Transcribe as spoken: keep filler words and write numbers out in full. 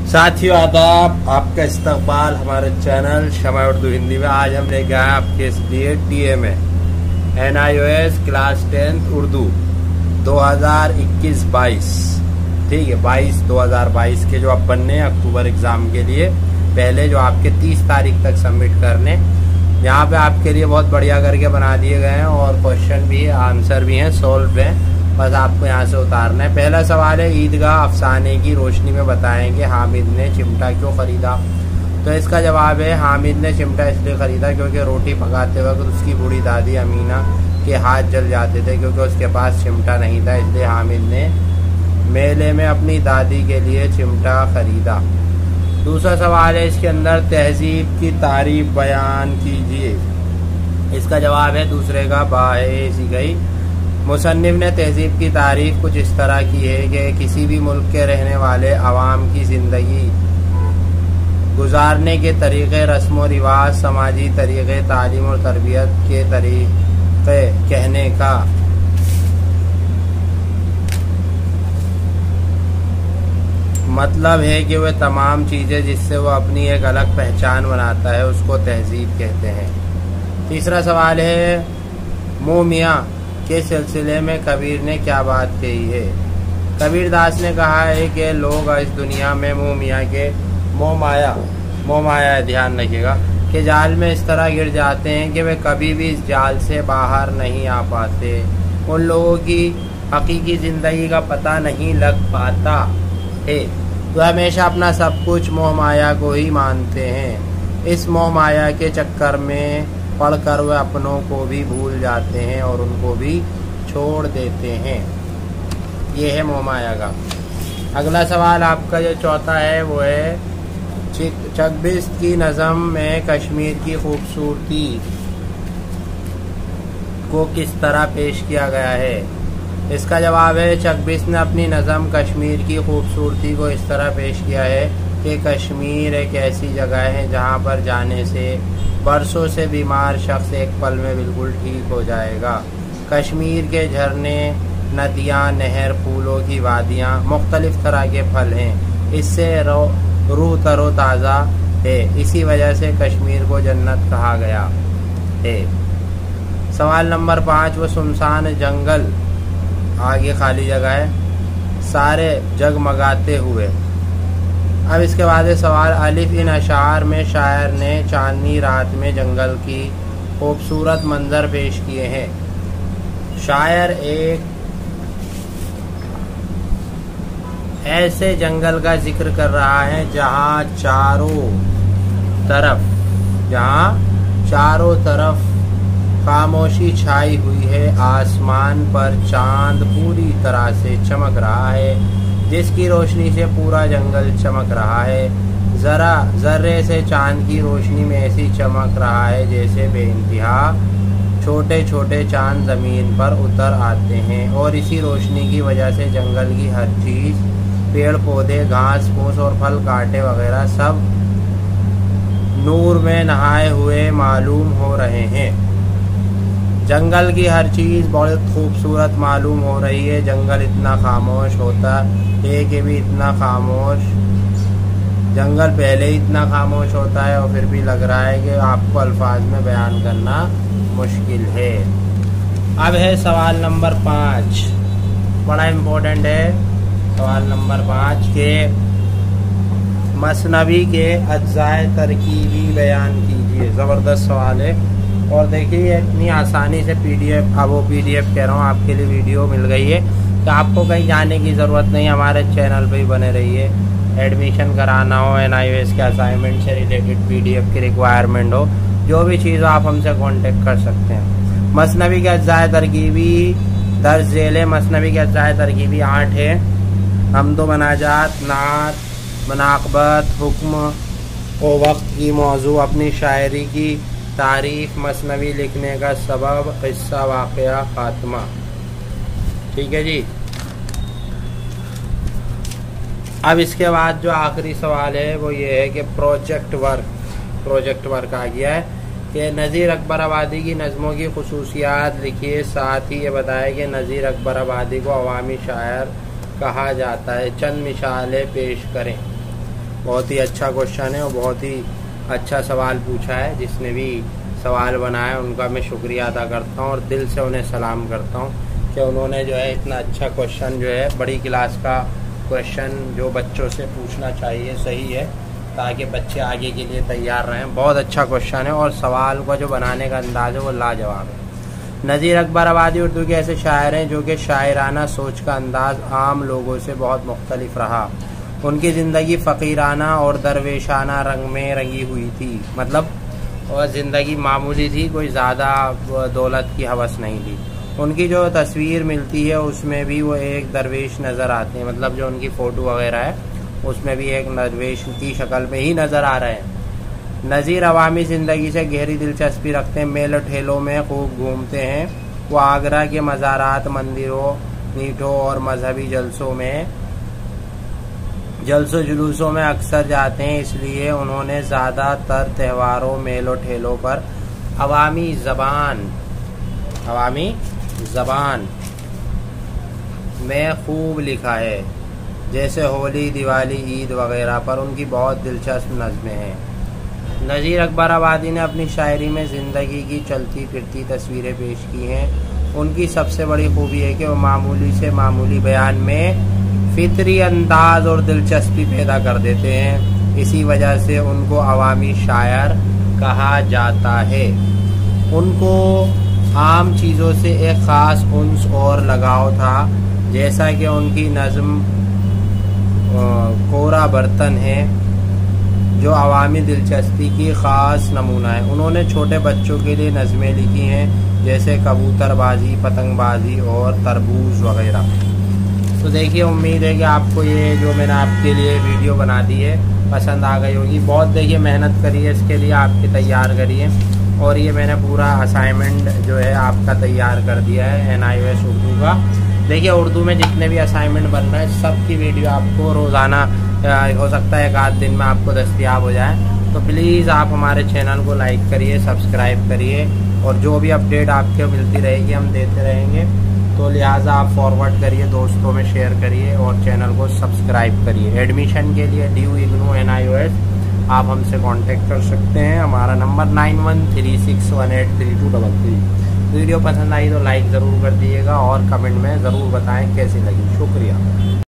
साथियों आदाब, आपका इस्तकबाल हमारे चैनल शमा उर्दू हिंदी में। आज हम लेके आए आपके लिए टी ए में N I O S class tenth Urdu दो हज़ार इक्कीस बाईस। ठीक है, बाईस दो हज़ार बाईस के जो आप बनने हैं अक्टूबर एग्जाम के लिए पहले, जो आपके तीस तारीख तक सबमिट करने। यहाँ पे आपके लिए बहुत बढ़िया करके बना दिए गए हैं और क्वेश्चन भी आंसर भी हैं, सॉल्व हैं, बस आपको यहाँ से उतारना है। पहला सवाल है, ईदगाह अफसाने की रोशनी में बताएंगे हामिद ने चिमटा क्यों खरीदा। तो इसका जवाब है, हामिद ने चिमटा इसलिए खरीदा क्योंकि रोटी पकाते वक्त उसकी बूढ़ी दादी अमीना के हाथ जल जाते थे, क्योंकि उसके पास चिमटा नहीं था, इसलिए हामिद ने मेले में अपनी दादी के लिए चिमटा खरीदा। दूसरा सवाल है, इसके अंदर तहजीब की तारीफ बयान कीजिए। इसका जवाब है, दूसरे का बा है सी गई। मुसन्निफ ने तहजीब की तारीफ कुछ इस तरह की है कि किसी भी मुल्क के रहने वाले अवाम की ज़िंदगी गुजारने के तरीक़े, रस्म व रिवाज, समाजी तरीक़े, तालीम और तरबियत के तरीक़े कहने का मतलब है कि वह तमाम चीज़ें जिससे वह अपनी एक अलग पहचान बनाता है उसको तहजीब कहते हैं। तीसरा सवाल है, मुँह मियाँ के सिलसिले में कबीर ने क्या बात कही है। कबीर दास ने कहा है कि लोग इस दुनिया में मुँह मियाँ के मोह माया मोह माया ध्यान रखिएगा कि जाल में इस तरह गिर जाते हैं कि वे कभी भी इस जाल से बाहर नहीं आ पाते। उन लोगों की हकीकी ज़िंदगी का पता नहीं लग पाता है, तो हमेशा अपना सब कुछ मोह माया को ही मानते हैं। इस मोह माया के चक्कर में पढ़कर वे अपनों को भी भूल जाते हैं और उनको भी छोड़ देते हैं। ये है मोह माया का। अगला सवाल आपका जो चौथा है वो है, चकबिस्त की नज़म में कश्मीर की खूबसूरती को किस तरह पेश किया गया है। इसका जवाब है, चकबिस्त ने अपनी नज़म कश्मीर की खूबसूरती को इस तरह पेश किया है कि कश्मीर एक ऐसी जगह है जहाँ पर जाने से बरसों से बीमार शख्स एक पल में बिल्कुल ठीक हो जाएगा। कश्मीर के झरने, नदियाँ, नहर, फूलों की वादियाँ, मुख्तलिफ तरह के फल हैं। इससे रूह तरो ताज़ा है। इसी वजह से कश्मीर को जन्नत कहा गया है। सवाल नंबर पाँच, वो सुनसान जंगल, आगे खाली जगह है, सारे जगमगाते हुए। अब इसके बाद सवाल, अलिफ, इन अशार में शायर ने चांदनी रात में जंगल की खूबसूरत मंजर पेश किए हैं। शायर एक ऐसे जंगल का जिक्र कर रहा है जहाँ चारों तरफ जहाँ चारों तरफ खामोशी छाई हुई है। आसमान पर चांद पूरी तरह से चमक रहा है, जिसकी रोशनी से पूरा जंगल चमक रहा है। ज़रा ज़र्रे से चांद की रोशनी में ऐसी चमक रहा है जैसे बेइंतहा छोटे छोटे चांद ज़मीन पर उतर आते हैं, और इसी रोशनी की वजह से जंगल की हर चीज़, पेड़ पौधे, घास फूस और फल कांटे वगैरह सब नूर में नहाए हुए मालूम हो रहे हैं। जंगल की हर चीज़ बहुत खूबसूरत मालूम हो रही है। जंगल इतना खामोश होता है कि भी इतना खामोश जंगल पहले ही इतना खामोश होता है, और फिर भी लग रहा है कि आपको अल्फाज में बयान करना मुश्किल है। अब है सवाल नंबर पाँच, बड़ा इम्पोर्टेंट है सवाल नंबर पाँच के, मसनवी के अज्जाए तरकीबी बयान कीजिए। ज़बरदस्त सवाल है, और देखिए इतनी आसानी से पीडीएफ, अब वो पीडीएफ कह रहा हूँ, आपके लिए वीडियो मिल गई है, तो आपको कहीं जाने की ज़रूरत नहीं, हमारे चैनल पे ही बने रहिए। एडमिशन कराना हो, एन आई ओ एस के असाइनमेंट से रिलेटेड पीडीएफ की रिक्वायरमेंट हो, जो भी चीज़ आप हमसे कांटेक्ट कर सकते हैं। मसनवी के अज्जाए तरकीबी दर्ज झेले। मसनवी के अज्जाए तरकीबी आठ है। हम्दो मनाजात, नात, मनाक़बत, हुक्म व वक्त की मौजू, अपनी शायरी की तारीफ, मसनवी लिखने का सबब, क़िस्सा, वाक़या, ख़ात्मा। ठीक है जी। अब इसके बाद जो आखिरी सवाल है वो ये है कि प्रोजेक्ट वर्क प्रोजेक्ट वर्क आ गया है कि नज़ीर अकबर आबादी की नज़मों की खुसूसियात लिखिए। साथ ही ये बताया कि नज़ीर अकबर आबादी को अवामी शायर कहा जाता है। चंद मिसालें पेश करें। बहुत ही अच्छा क्वेश्चन है और बहुत ही अच्छा सवाल पूछा है। जिसने भी सवाल बनाया उनका मैं शुक्रिया अदा करता हूँ और दिल से उन्हें सलाम करता हूँ कि उन्होंने जो है इतना अच्छा क्वेश्चन जो है बड़ी क्लास का क्वेश्चन जो बच्चों से पूछना चाहिए सही है, ताकि बच्चे आगे के लिए तैयार रहें। बहुत अच्छा क्वेश्चन है और सवाल का जो बनाने का अंदाज़ है वो लाजवाब है। नज़ीर अकबर आबादी उर्दू के ऐसे शायर हैं जो कि शायराना सोच का अंदाज़ आम लोगों से बहुत मुख्तलिफ रहा। उनकी ज़िंदगी फ़कीराना और दरवेशाना रंग में रंगी हुई थी, मतलब और ज़िंदगी मामूली थी, कोई ज़्यादा दौलत की हवस नहीं थी। उनकी जो तस्वीर मिलती है उसमें भी वो एक दरवेश नज़र आते हैं, मतलब जो उनकी फ़ोटो वगैरह है उसमें भी एक दरवेश की शक्ल में ही नज़र आ रहे हैं। नज़ीर अवामी ज़िंदगी से गहरी दिलचस्पी रखते हैं, मेलों ठेलों में खूब घूमते हैं। वो आगरा के मज़ारात, मंदिरों, मीठों और मजहबी जलसों में जलसों जुलूसों में अक्सर जाते हैं, इसलिए उन्होंने ज़्यादातर त्योहारों, मेलों ठेलों पर अवामी ज़बान अवामी ज़बान में खूब लिखा है। जैसे होली, दिवाली, ईद वगैरह पर उनकी बहुत दिलचस्प नज़में हैं। नज़ीर अकबर आबादी ने अपनी शायरी में ज़िंदगी की चलती फिरती तस्वीरें पेश की हैं। उनकी सबसे बड़ी खूबी है कि वो मामूली से मामूली बयान में फितरी अंदाज और दिलचस्पी पैदा कर देते हैं। इसी वजह से उनको अवामी शायर कहा जाता है। उनको आम चीज़ों से एक ख़ास उन्स और लगाव था, जैसा कि उनकी नज़्म कोरा बर्तन है जो अवामी दिलचस्पी की ख़ास नमूना है। उन्होंने छोटे बच्चों के लिए नज़में लिखी हैं, जैसे कबूतरबाजी, पतंगबाजी और तरबूज वगैरह। तो देखिए, उम्मीद है कि आपको ये जो मैंने आपके लिए वीडियो बना दी है पसंद आ गई होगी। बहुत देखिए मेहनत करी है इसके लिए, आपके तैयार करी है और ये मैंने पूरा असाइनमेंट जो है आपका तैयार कर दिया है N I O S Urdu का। देखिए, उर्दू में जितने भी असाइनमेंट बन रहे हैं सब की वीडियो आपको रोज़ाना हो सकता है एक आध दिन में आपको दस्तयाब हो जाए। तो प्लीज़ आप हमारे चैनल को लाइक करिए, सब्सक्राइब करिए और जो भी अपडेट आपको मिलती रहेगी हम देते रहेंगे। तो लिहाजा आप फॉरवर्ड करिए, दोस्तों में शेयर करिए और चैनल को सब्सक्राइब करिए। एडमिशन के लिए D U IGNOU N I O S आप हमसे कांटेक्ट कर सकते हैं। हमारा number nine one three six one eight three two double three. Video पसंद आई तो लाइक ज़रूर कर दीजिएगा और कमेंट में ज़रूर बताएं कैसी लगी। शुक्रिया।